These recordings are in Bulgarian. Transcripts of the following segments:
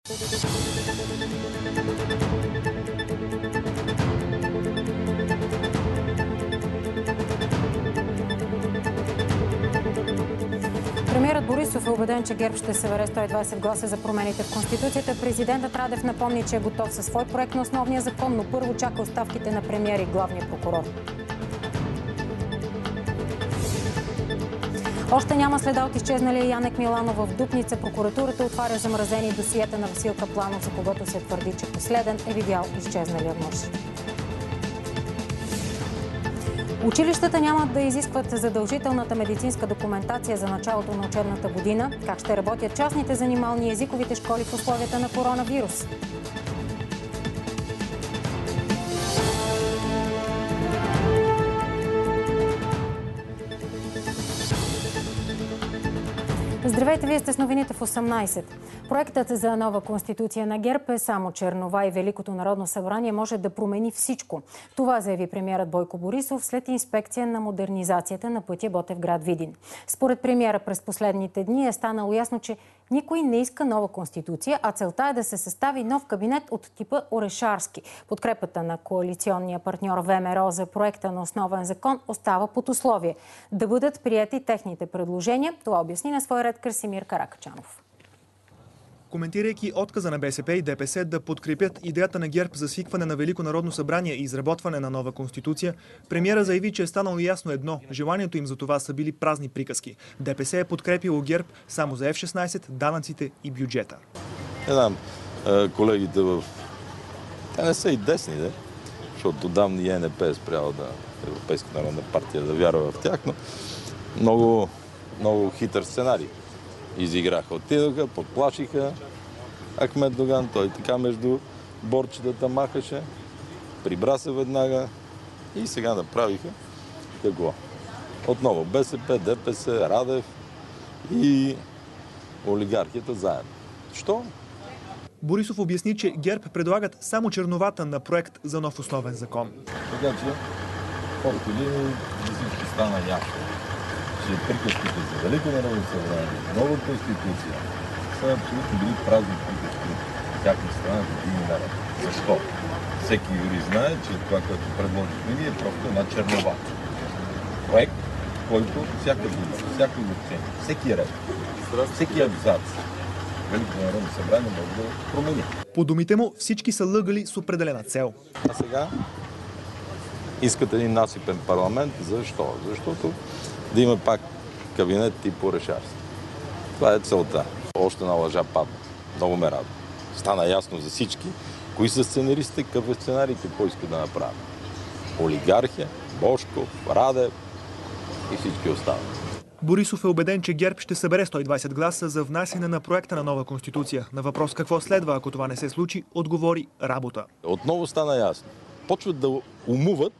Премиерът Борисов е убеден, че ГЕРБ ще събере 120 гласа за промените в Конституцията. Президентът Радев напомни, че е готов със свой проект на основния закон, но първо чака оставките на премиер и главния прокурор. Още няма следа от изчезналия Янек Миланов в Дупница. Прокуратурата отваря замразени досиета на Васил Капланов, за когото се твърди, че последен е видял изчезналия мъж. Училищата няма да изискват задължителната медицинска документация за началото на учебната година. Как ще работят частните занимални и езиковите школи в условията на коронавирус? Здравейте, вие сте с новините в 18. Проектът за нова конституция на ГЕРБ е само чернова и Великото народно събрание може да промени всичко. Това заяви премиерът Бойко Борисов след инспекция на модернизацията на пътя Ботевград – Видин. Според премиера през последните дни е станало ясно, че никой не иска нова конституция, а целта е да се състави нов кабинет от типа Орешарски. Подкрепата на коалиционния партньор ВМРО за проекта на основен закон остава под условие да бъдат приети техните предложения. Това обясни на свой ред Красимир Каракачанов. Коментирайки отказа на БСП и ДПС да подкрепят идеята на ГЕРБ за свикване на Велико народно събрание и изработване на нова конституция, премиера заяви, че е станало ясно едно – желанието им за това са били празни приказки. ДПС е подкрепило ГЕРБ само за F-16, данъците и бюджета. Не знам, колегите те не са и десни, де? Защото отдавна и ЕНП е спряла Европейска народна партия да вярва в тях, но много хитър сценарий изиграха. Отидоха, подплашиха Ахмед Доган, той така между борчетата махаше, прибра се веднага и сега направиха какво? Отново БСП, ДПС, Радев и олигархията заедно. Що? Борисов обясни, че ГЕРБ предлагат само черновата на проект за нов основен закон. Така че, колко линии за всички стана ясно, че приказките за Велико народно събрание, нова конституция са абсолютно били празни приказки от тяхна страна години наред. Защо? Всеки юрист знае, че това, което предложихме ние, е просто една чернова. Проект, който всяка дума, всяко изречение, всеки ред, всеки абзац Велико народно събрание може да промени. По думите му, всички са лъгали с определена цел. А сега искат един насипен парламент. Защо? Защото да има пак кабинет тип Орешарски. Това е целта. Още една лъжа падна. Много ме радва. Стана ясно за всички, кои са сценаристите, какъв е сценарий, какво искат да направят. Олигархия, Божков, Радев и всички останали. Борисов е убеден, че ГЕРБ ще събере 120 гласа за внасяне на проекта на нова конституция. На въпрос какво следва, ако това не се случи, отговори работа. Отново стана ясно. Почват да умуват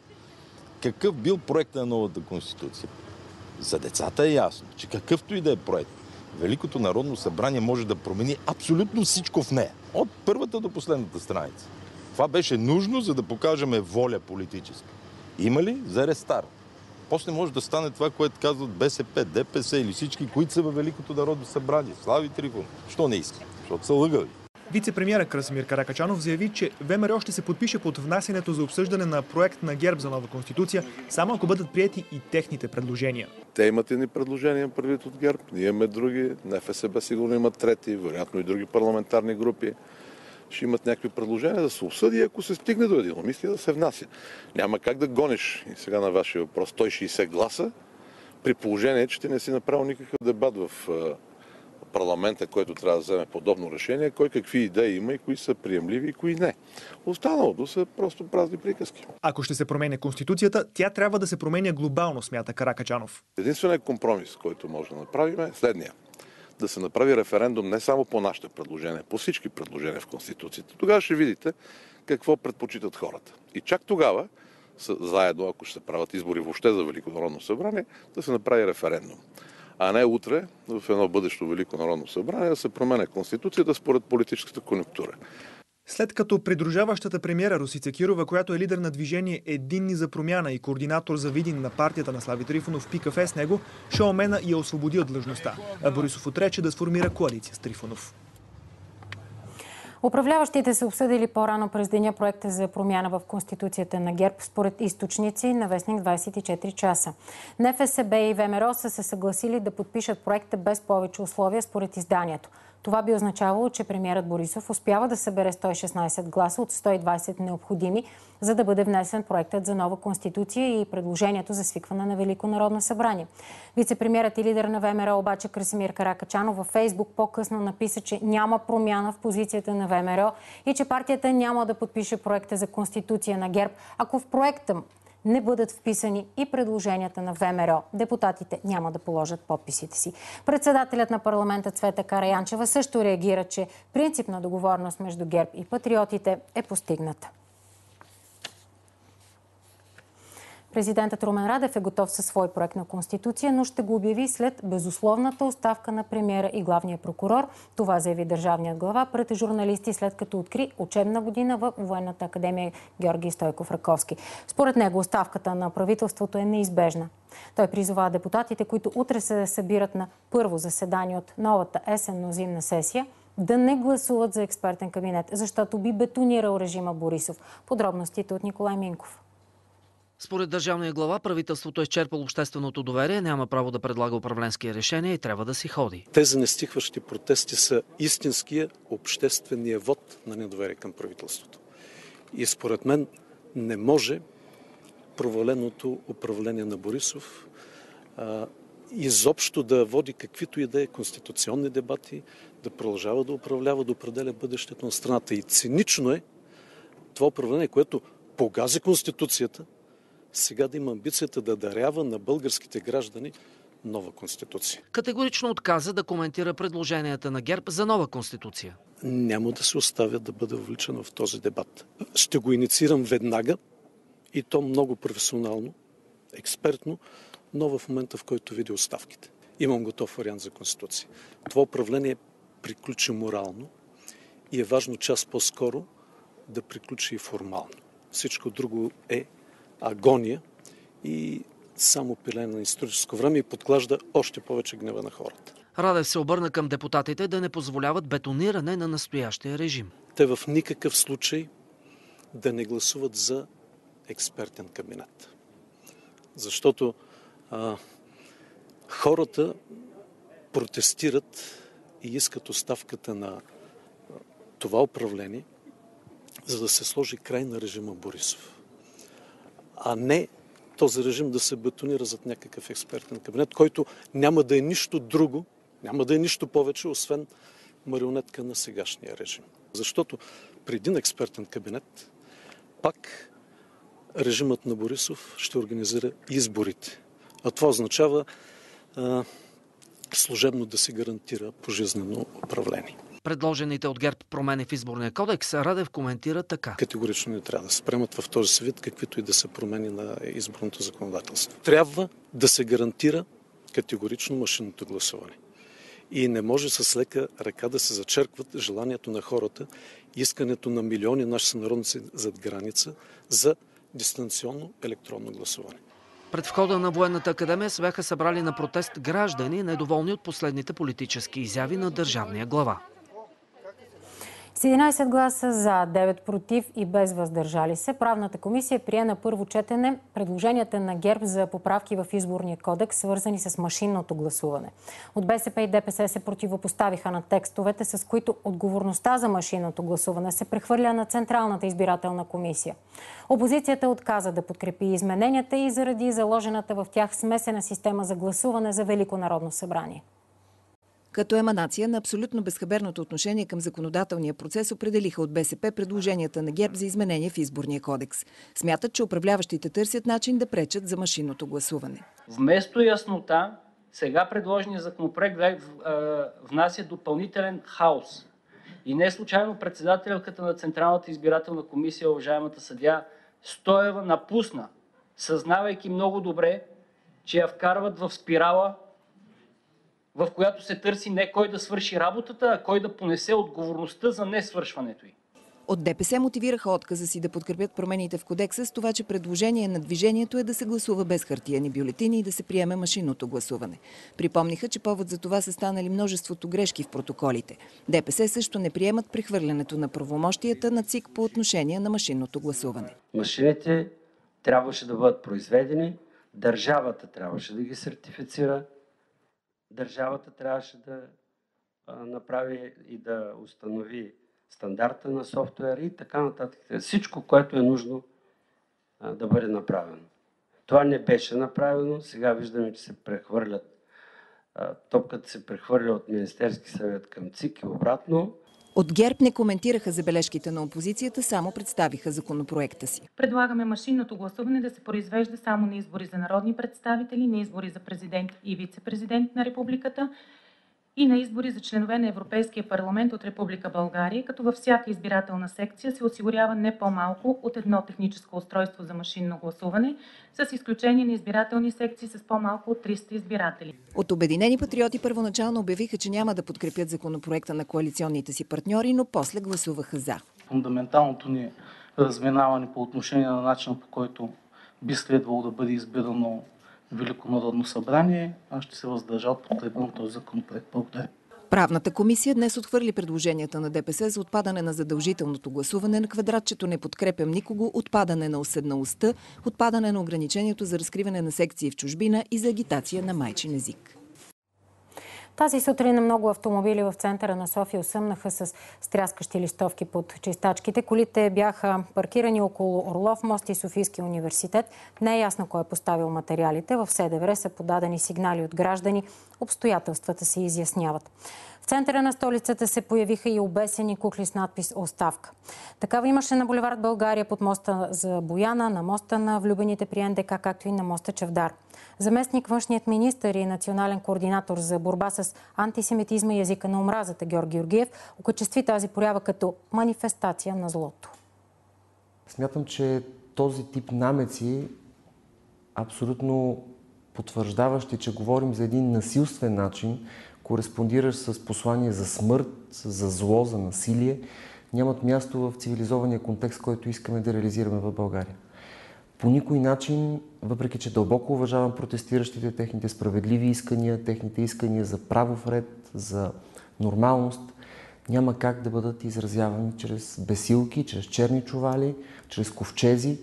какъв бил проектът на новата конституция. За децата е ясно, че какъвто и да е проект, Великото народно събрание може да промени абсолютно всичко в нея. От първата до последната страница. Това беше нужно, за да покажем воля политическа. Има ли за рестарт? После може да стане това, което казват БСП, ДПС или всички, които са във Великото народно събрание. Слави Трифонов. Що не иска? Защото са лъгали. Вице-премиера Красимир Каракачанов заяви, че ВМРО ще се подпише под внасянето за обсъждане на проект на ГЕРБ за нова конституция, само ако бъдат приети и техните предложения. Те имат едни предложения предвид от ГЕРБ, ние имаме други, НФСБ сигурно имат трети, вероятно и други парламентарни групи. Ще имат някакви предложения да се обсъди, ако се стигне до единомислие да се внася. Няма как да гониш, и сега на вашия въпрос, 160 гласа, при положение, че ти не си направил никакъв дебат в парламента, който трябва да вземе подобно решение, кой какви идеи има и кои са приемливи и кои не. Останалото са просто празни приказки. Ако ще се променя конституцията, тя трябва да се променя глобално, смята Каракачанов. Единственият компромис, който може да направим е следния. Да се направи референдум не само по нашите предложения, по всички предложения в Конституцията. Тогава ще видите какво предпочитат хората. И чак тогава, заедно, ако ще се правят избори въобще за Велико народно събрание, да се направи референдум. А не утре, в едно бъдещо Велико народно събрание, да се променя Конституцията според политическата конюнктура. След като придружаващата премиера Росица Кирова, която е лидер на движение Единни за промяна и координатор за Видин на партията на Слави Трифонов, пи кафе с него, шоумена я освободи от длъжността. А Борисов отрече да сформира коалиция с Трифонов. Управляващите са обсъдили по-рано през деня проекта за промяна в Конституцията на ГЕРБ, според източници на вестник 24 часа. НФСБ и ВМРО са се съгласили да подпишат проекта без повече условия, според изданието. Това би означавало, че премиерът Борисов успява да събере 116 гласа от 120 необходими, за да бъде внесен проектът за нова конституция и предложението за свикване на Велико народно събрание. Вицепремиерът и лидер на ВМРО обаче Красимир Каракачанов във Фейсбук по-късно написа, че няма промяна в позицията на ВМРО и че партията няма да подпише проекта за конституция на ГЕРБ, ако в проекта не бъдат вписани и предложенията на ВМРО. Депутатите няма да положат подписите си. Председателят на парламента Цвета Караянчева също реагира, че принципна договорност между ГЕРБ и патриотите е постигната. Президентът Румен Радев е готов със свой проект на Конституция, но ще го обяви след безусловната оставка на премиера и главния прокурор. Това заяви държавният глава пред журналисти, след като откри учебна година в Военната академия Георги Стойков Раковски. Според него оставката на правителството е неизбежна. Той призова депутатите, които утре се събират на първо заседание от новата есенно-зимна сесия, да не гласуват за експертен кабинет, защото би бетонирал режима Борисов. Подробностите от Николай Минков. Според държавния глава, правителството е изчерпало общественото доверие, няма право да предлага управленски решения и трябва да си ходи. Тези нестихващи протести са истинския обществения вод на недоверие към правителството. И според мен не може проваленото управление на Борисов изобщо да води каквито и да е конституционни дебати, да продължава да управлява, да определя бъдещето на страната. И цинично е това управление, което погази Конституцията, сега да има амбицията да дарява на българските граждани нова конституция. Категорично отказа да коментира предложенията на ГЕРБ за нова конституция. Няма да се оставя да бъда вличен в този дебат. Ще го инициирам веднага и то много професионално, експертно, но в момента, в който видя оставките. Имам готов вариант за конституция. Това управление приключи морално и е важно час по-скоро да приключи и формално. Всичко друго е агония и само пилене на историческо време и подклажда още повече гнева на хората. Радев се обърна към депутатите да не позволяват бетониране на настоящия режим. Те в никакъв случай да не гласуват за експертен кабинет. Защото хората протестират и искат оставката на това управление, за да се сложи край на режима Борисов. А не този режим да се бетонира зад някакъв експертен кабинет, който няма да е нищо друго, няма да е нищо повече, освен марионетка на сегашния режим. Защото при един експертен кабинет пак режимът на Борисов ще организира изборите. А това означава служебно да се гарантира пожизнено управление. Предложените от ГЕРБ промени в изборния кодекс Радев коментира така. Категорично не трябва да се приемат в този си вид, каквито и да са промени на изборното законодателство. Трябва да се гарантира категорично машинното гласуване. И не може с лека ръка да се зачеркват желанието на хората, искането на милиони наши сънародници зад граница за дистанционно електронно гласуване. Пред входа на Военната академия се бяха събрали на протест граждани, недоволни от последните политически изяви на държавния глава. С 11 гласа за, 9 против и без въздържали се, Правната комисия прие на първо четене предложенията на ГЕРБ за поправки в изборния кодекс, свързани с машинното гласуване. От БСП и ДПС се противопоставиха на текстовете, с които отговорността за машинното гласуване се прехвърля на Централната избирателна комисия. Опозицията отказа да подкрепи измененията и заради заложената в тях смесена система за гласуване за Велико народно събрание. Като еманация на абсолютно безхаберното отношение към законодателния процес определиха от БСП предложенията на ГЕРБ за изменения в изборния кодекс. Смятат, че управляващите търсят начин да пречат за машинното гласуване. Вместо яснота, сега предложения законопроект внася допълнителен хаос. И не случайно председателката на Централната избирателна комисия, уважаемата съдия Стоева, напусна, съзнавайки много добре, че я вкарват в спирала, в която се търси не кой да свърши работата, а кой да понесе отговорността за несвършването й. От ДПС мотивираха отказа си да подкрепят промените в кодекса с това, че предложение на движението е да се гласува без хартиени бюлетини и да се приеме машинното гласуване. Припомниха, че повод за това са станали множеството грешки в протоколите. ДПС също не приемат прехвърлянето на правомощията на ЦИК по отношение на машинното гласуване. Машините трябваше да бъдат произведени, държавата трябваше да ги сертифицира, държавата трябваше да направи и да установи стандарта на софтуера и така нататък. Всичко, което е нужно да бъде направено. Това не беше направено. Сега виждаме, че се прехвърлят. Топката се прехвърля от Министерски съвет към ЦИК и обратно. От ГЕРБ не коментираха забележките на опозицията, само представиха законопроекта си. Предлагаме машинното гласуване да се произвежда само на избори за народни представители, на избори за президент и вице-президент на републиката и на избори за членове на Европейския парламент от Република България, като във всяка избирателна секция се осигурява не по-малко от едно техническо устройство за машинно гласуване, с изключение на избирателни секции с по-малко от 300 избиратели. От Обединени патриоти първоначално обявиха, че няма да подкрепят законопроекта на коалиционните си партньори, но после гласуваха за. Фундаменталното ни разминаване по отношение на начина, по който би следвало да бъде избирано Велико народно събрание, аз ще се въздържа от подкрепа на този законопроект. Благодаря. Правната комисия днес отхвърли предложенията на ДПС за отпадане на задължителното гласуване на квадратчето "Не подкрепям никого", отпадане на уседналостта, отпадане на ограничението за разкриване на секции в чужбина и за агитация на майчин език. Тази сутрин много автомобили в центъра на София осъмнаха с стряскащи листовки под чистачките. Колите бяха паркирани около Орлов мост и Софийския университет. Не е ясно кой е поставил материалите. В СДВР са подадени сигнали от граждани. Обстоятелствата се изясняват. В центъра на столицата се появиха и обесени кукли с надпис "Оставка". Такава имаше на булевард България, под моста за Бояна, на моста на влюбените при НДК, както и на моста Чавдар. Заместник външният министър и национален координатор за борба с антисемитизма и езика на омразата Георги Георгиев окачестви тази проява като манифестация на злото. Смятам, че този тип намеци, абсолютно потвърждаващи, че говорим за един насилствен начин, кореспондиращ с послание за смърт, за зло, за насилие, нямат място в цивилизования контекст, който искаме да реализираме в България. По никой начин, въпреки че дълбоко уважавам протестиращите, техните справедливи искания, техните искания за правов ред, за нормалност, няма как да бъдат изразявани чрез бесилки, чрез черни чували, чрез ковчези.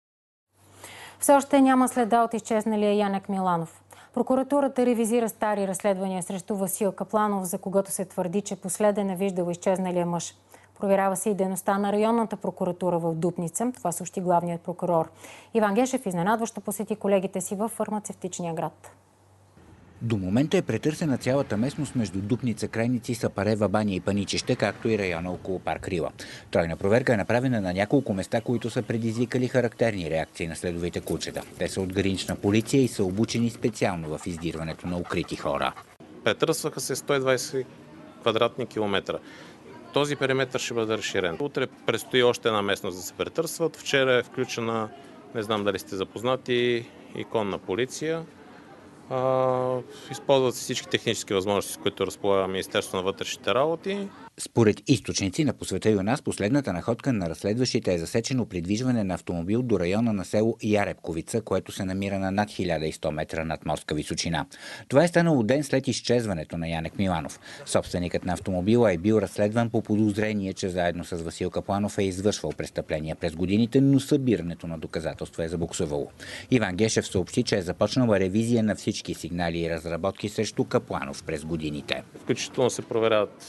Все още няма следа от изчезналия Янек Миланов. Прокуратурата ревизира стари разследвания срещу Васил Капланов, за когото се твърди, че последен е виждал изчезналия мъж. Проверява се и дейността на районната прокуратура в Дупница. Това съобщи главният прокурор. Иван Гешев изненадващо посети колегите си в фармацевтичния град. До момента е претърсена цялата местност между Дупница, Крайници, Сапарева баня и Паничище, както и района около парк Рила. Тройна проверка е направена на няколко места, които са предизвикали характерни реакции на следовите кучета. Те са от гранична полиция и са обучени специално в издирването на укрити хора. Претърсваха се 120 квадратни километра. Този периметр ще бъде разширен. Утре предстои още една местност да се претърсват. Вчера е включена, не знам дали сте запознати, и конна полиция. Използват всички технически възможности, с които разполага Министерството на вътрешните работи. Според източници на По света ЮНАС, последната находка на разследващите е засечено придвижване на автомобил до района на село Ярепковица, което се намира на над 1100 метра над морска височина. Това е станало ден след изчезването на Янек Миланов. Собственикът на автомобила е бил разследван по подозрение, че заедно с Васил Капланов е извършвал престъпления през годините, но събирането на доказателства е забуксувало. Иван Гешев съобщи, че е започнала ревизия на всички сигнали и разработки срещу Капланов през годините. Включително се проверяват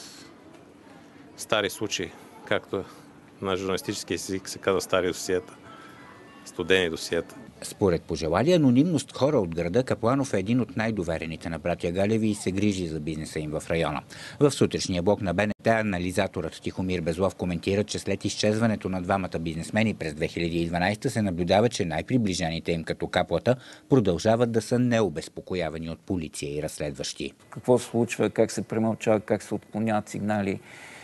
стари случаи, както на журналистически език се казва стари досиета, студени досиета. Според пожелали анонимност хора от града, Капланов е един от най-доверените на братя Галеви и се грижи за бизнеса им в района. В сутрешния блок на БНТ анализаторът Тихомир Безлов коментира, че след изчезването на двамата бизнесмени през 2012 се наблюдава, че най-приближените им като Каплата продължават да са необезпокоявани от полиция и разследващи. Какво се случва, как се премълчава, как се отклоняват сигнали.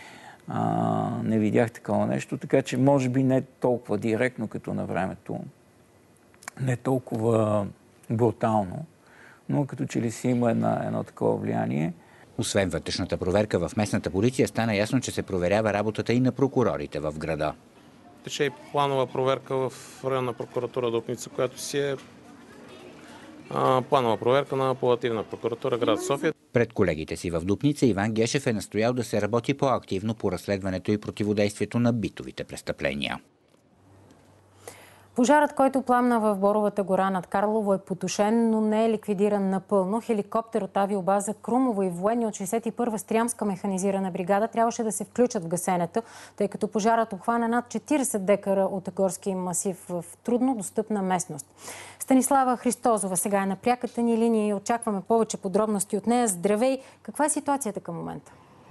Не видях такова нещо, така че може би не толкова директно като на времето, не толкова брутално, но като че ли си има едно такова влияние. Освен вътрешната проверка в местната полиция, стана ясно, че се проверява работата и на прокурорите в града. Тече и планова проверка в районна прокуратура Дупница, която си е планова проверка на апелативна прокуратура град София. Пред колегите си в Дупница Иван Гешев е настоял да се работи по-активно по разследването и противодействието на битовите престъпления. Пожарът, който пламна в Боровата гора над Карлово, е потушен, но не е ликвидиран напълно. Хеликоптер от авиобаза Крумово и военни от 61-а Стрямска механизирана бригада трябваше да се включат в гасенето, тъй като пожарът обхвана над 40 декара от горски масив в трудно достъпна местност. Станислава Христозова сега е на пряката ни линия и очакваме повече подробности от нея. Здравей! Каква е ситуацията към момента?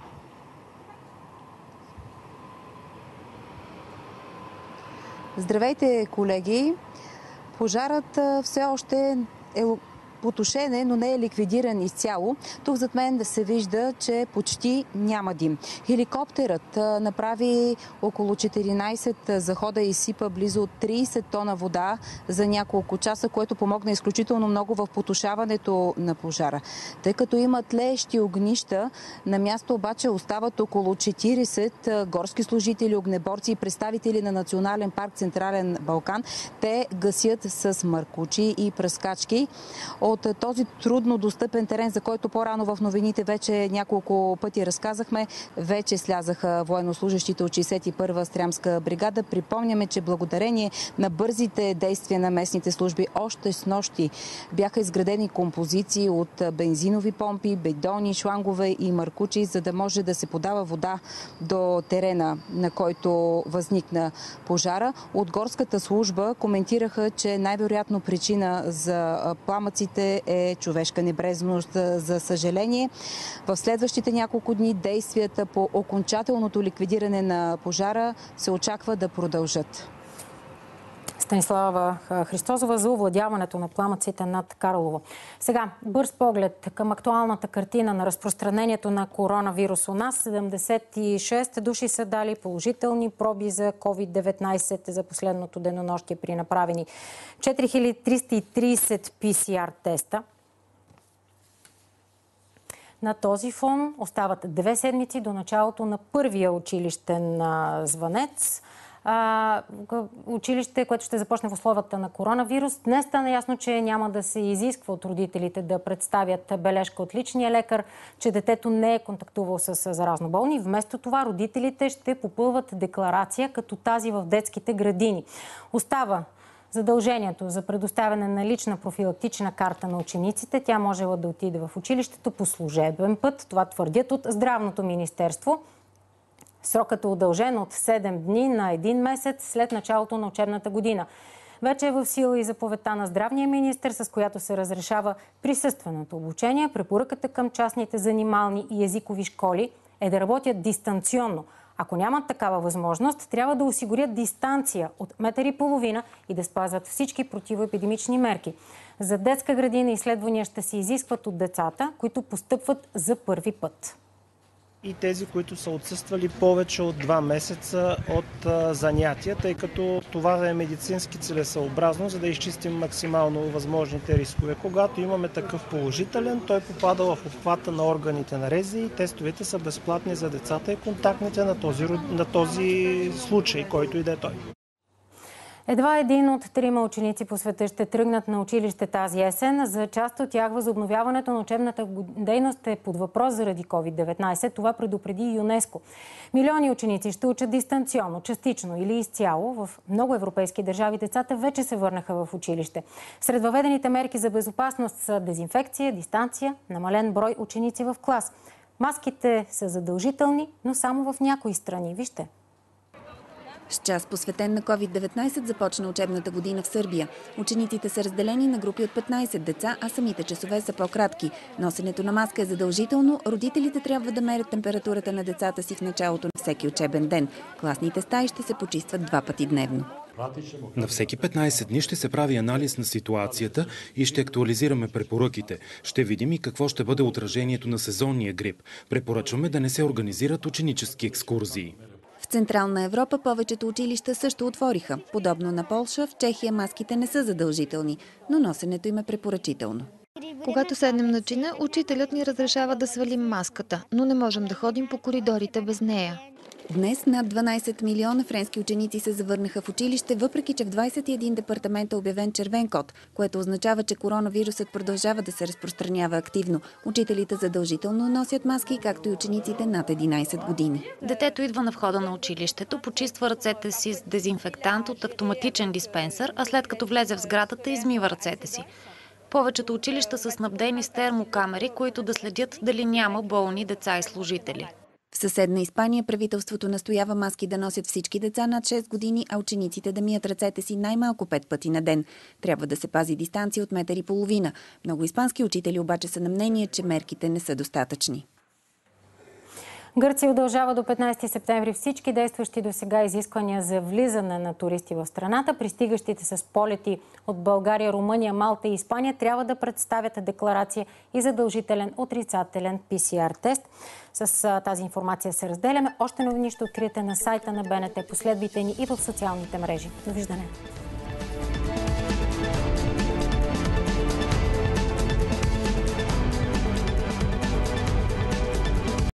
Здравейте, колеги! Пожарът все още е потушен, но не е ликвидиран изцяло. Тук зад мен да се вижда, че почти няма дим. Хеликоптерът направи около 14 захода и изсипа близо 30 тона вода за няколко часа, което помогна изключително много в потушаването на пожара. Тъй като има тлеещи огнища, на място обаче остават около 40 горски служители, огнеборци и представители на Национален парк Централен Балкан. Те гасят с маркучи и пръскачки. От този трудно достъпен терен, за който по-рано в новините вече няколко пъти разказахме, вече слязаха военнослужащите от 61-а Стрямска бригада. Припомняме, че благодарение на бързите действия на местните служби още с нощи бяха изградени композиции от бензинови помпи, бидони, шлангове и маркучи, за да може да се подава вода до терена, на който възникна пожара. От горската служба коментираха, че най-вероятно причина за пламъците е човешка небрежност, за съжаление. В следващите няколко дни действията по окончателното ликвидиране на пожара се очаква да продължат. Станислава Христозова за овладяването на пламъците над Карлово. Сега, бърз поглед към актуалната картина на разпространението на коронавирус у нас. 76 души са дали положителни проби за COVID-19 за последното денонощие при направени 4330 PCR теста. На този фон остават 2 седмици до началото на първия училищен звънец. Училище, което ще започне в условията на коронавирус. Днес стана ясно, че няма да се изисква от родителите да представят бележка от личния лекар, че детето не е контактувал с заразно болни. Вместо това родителите ще попълват декларация, като тази в детските градини. Остава задължението за предоставяне на лична профилактична карта на учениците. Тя можела да отиде в училището по служебен път. Това твърдят от Здравното министерство. Срокът е удължен от 7 дни на 1 месец след началото на учебната година. Вече е в сила и заповедта на здравния министър, с която се разрешава присъственото обучение. Препоръката към частните занимални и езикови школи е да работят дистанционно. Ако нямат такава възможност, трябва да осигурят дистанция от 1,5 метра и да спазват всички противоепидемични мерки. За детска градина изследвания ще се изискват от децата, които постъпват за първи път. И тези, които са отсъствали повече от 2 месеца от занятия, тъй като това е медицински целесъобразно, за да изчистим максимално възможните рискове. Когато имаме такъв положителен, той попада в обхвата на органите на РЗИ и тестовете са безплатни за децата и контактните на този случай, който и да е той. Едва 1 от 3 ученици по света ще тръгнат на училище тази есен. За част от тях възобновяването на учебната дейност е под въпрос заради COVID-19. Това предупреди ЮНЕСКО. Милиони ученици ще учат дистанционно, частично или изцяло. В много европейски държави децата вече се върнаха в училище. Сред въведените мерки за безопасност са дезинфекция, дистанция, намален брой ученици в клас. Маските са задължителни, но само в някои страни. Вижте. С час посветен на COVID-19 започна учебната година в Сърбия. Учениците са разделени на групи от 15 деца, а самите часове са по-кратки. Носенето на маска е задължително. Родителите трябва да мерят температурата на децата си в началото на всеки учебен ден. Класните стаи ще се почистват 2 пъти дневно. На всеки 15 дни ще се прави анализ на ситуацията и ще актуализираме препоръките. Ще видим и какво ще бъде отражението на сезонния грип. Препоръчваме да не се организират ученически екскурзии. В Централна Европа повечето училища също отвориха. Подобно на Полша, в Чехия маските не са задължителни, но носенето им е препоръчително. Когато седнем на чина, учителят ни разрешава да свалим маската, но не можем да ходим по коридорите без нея. Днес над 12 милиона френски ученици се завърнаха в училище, въпреки че в 21 департамента е обявен червен код, което означава, че коронавирусът продължава да се разпространява активно. Учителите задължително носят маски, както и учениците над 11 години. Детето идва на входа на училището, почиства ръцете си с дезинфектант от автоматичен диспенсър, а след като влезе в сградата, измива ръцете си. Повечето училища са снабдени с термокамери, които да следят дали няма болни деца и служители. В съседна Испания правителството настоява маски да носят всички деца над 6 години, а учениците да мият ръцете си най-малко 5 пъти на ден. Трябва да се пази дистанция от 1,5 метра. Много испански учители обаче са на мнение, че мерките не са достатъчни. Гърция удължава до 15 септември всички действащи досега изисквания за влизане на туристи в страната. Пристигащите с полети от България, Румъния, Малта и Испания трябва да представят декларация и задължителен отрицателен PCR тест. С тази информация се разделяме. Още новини ще откриете на сайта на БНТ. Последвайте ни и в социалните мрежи. Довиждане!